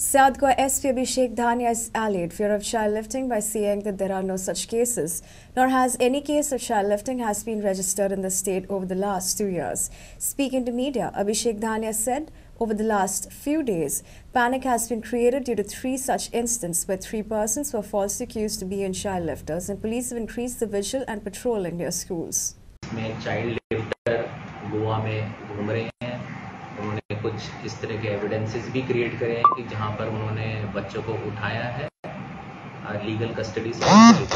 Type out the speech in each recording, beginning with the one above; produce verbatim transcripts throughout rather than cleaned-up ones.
South Goa S P Abhishek Dhania has allayed fear of childlifting by saying that there are no such cases, nor has any case of childlifting has been registered in the state over the last two years. Speaking to media, Abhishek Dhania said, over the last few days, panic has been created due to three such incidents where three persons were falsely accused to be in childlifters, and police have increased the vigil and patrol in their schools. Child lifter Goa में घूम रहे हैं। उन्होंने कुछ इस तरह के evidences भी क्रिएट करे हैं कि जहां पर उन्होंने बच्चों को उठाया है लीगल कस्टडी से।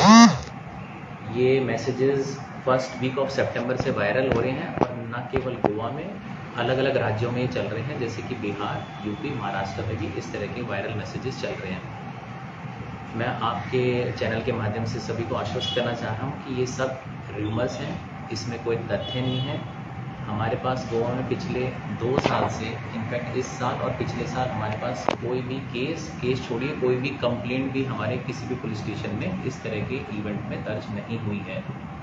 ये मैसेजेस फर्स्ट वीक ऑफ सितंबर से वायरल हो रहे हैं और न केवल गोवा में, अलग अलग राज्यों में चल रहे हैं, जैसे कि बिहार, यूपी, महाराष्ट्र में भी इस तरह के वायरल मैसेजेस चल रहे हैं। मैं आपके चैनल के माध्यम से सभी को आश्वस्त करना चाह रहा हूँ कि ये सब रूमर्स हैं, इसमें कोई तथ्य नहीं है। हमारे पास गोवा में पिछले दो साल से, इनफैक्ट इस साल और पिछले साल, हमारे पास कोई भी केस केस छोड़िए कोई भी कंप्लेंट भी हमारे किसी भी पुलिस स्टेशन में इस तरह के इवेंट में दर्ज नहीं हुई है।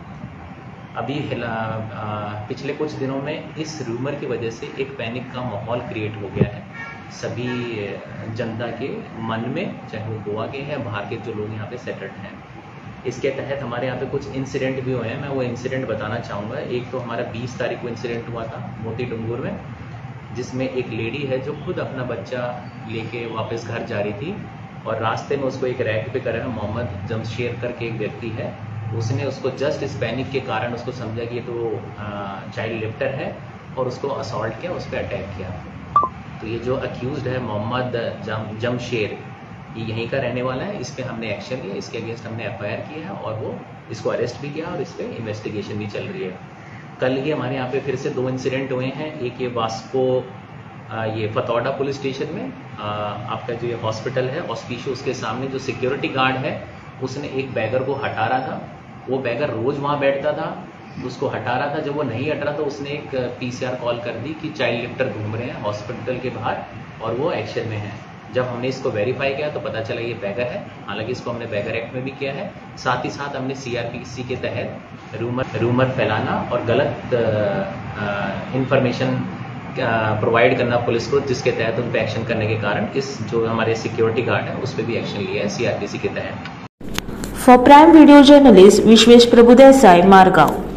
अभी पिछले कुछ दिनों में इस रूमर की वजह से एक पैनिक का माहौल क्रिएट हो गया है सभी जनता के मन में, चाहे वो गोवा के हैं, बाहर के जो लोग यहाँ पे सेटल्ड हैं। इसके तहत हमारे यहाँ पे कुछ इंसिडेंट भी हुए हैं, मैं वो इंसिडेंट बताना चाहूँगा। एक तो हमारा बीस तारीख को इंसिडेंट हुआ था मोती डूंगुर में, जिसमें एक लेडी है जो खुद अपना बच्चा लेके वापस घर जा रही थी और रास्ते में उसको एक रैक पे करा है मोहम्मद जमशेर करके एक व्यक्ति है। उसने उसको जस्ट इस पैनिक के कारण उसको समझा कि ये तो चाइल्ड लिफ्टर है और उसको असॉल्ट किया, उस पर अटैक किया। तो ये जो अक्यूज्ड है मोहम्मद जम जमशेर, ये यहीं का रहने वाला है। इस पे हमने एक्शन लिया, इसके अगेंस्ट हमने एफ आई आर किया है और वो इसको अरेस्ट भी किया और इस पे इन्वेस्टिगेशन भी चल रही है। कल ही हमारे यहाँ पे फिर से दो इंसिडेंट हुए हैं। एक ये वास्को ये फतौड़ा पुलिस स्टेशन में आ, आपका जो ये हॉस्पिटल है ऑस्पिशियो, उसके सामने जो सिक्योरिटी गार्ड है उसने एक बैगर को हटा रहा था। वो बैगर रोज वहाँ बैठता था, उसको हटा रहा था। जब वो नहीं हट रहा तो उसने एक पी सी आर कॉल कर दी कि चाइल्ड लिफ्टर घूम रहे हैं हॉस्पिटल के बाहर और वो एक्शन में है। जब हमने इसको वेरीफाई किया तो पता चला ये बैगर है। हालांकि इसको हमने बैगर एक्ट में भी किया है। साथ ही साथ हमने सी आर पी सी के तहत रूमर रूमर फैलाना और गलत इंफॉर्मेशन प्रोवाइड करना पुलिस को, जिसके तहत उन पर एक्शन करने के कारण इस जो हमारे सिक्योरिटी गार्ड है उस पर भी एक्शन लिया है सी आर पी सी के तहत। For Prime Video journalist Vishwesh Prabhudesai, Margao.